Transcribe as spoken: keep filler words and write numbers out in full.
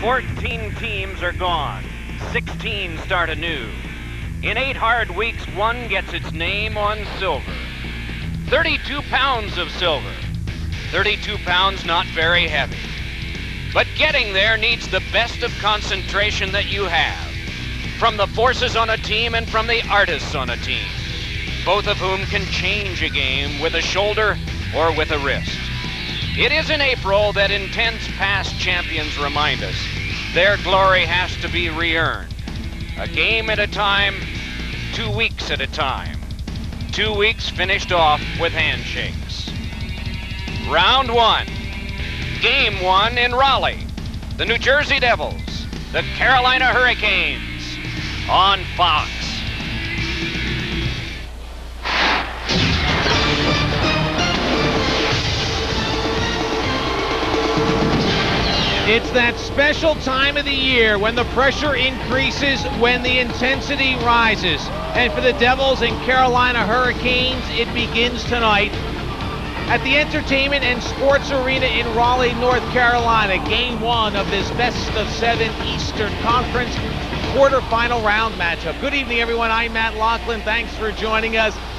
fourteen teams are gone. sixteen start anew. In eight hard weeks, one gets its name on silver. thirty-two pounds of silver. thirty-two pounds not very heavy. But getting there needs the best of concentration that you have. From the forces on a team and from the artists on a team. Both of whom can change a game with a shoulder or with a wrist. It is in April that intense past champions remind us their glory has to be re-earned. A game at a time, two weeks at a time. Two weeks finished off with handshakes. Round one. Game one in Raleigh. The New Jersey Devils, the Carolina Hurricanes on Fox. It's that special time of the year when the pressure increases, when the intensity rises. And for the Devils and Carolina Hurricanes, it begins tonight at the Entertainment and Sports Arena in Raleigh, North Carolina. Game one of this best of seven Eastern Conference quarterfinal round matchup. Good evening, everyone. I'm Matt Laughlin. Thanks for joining us.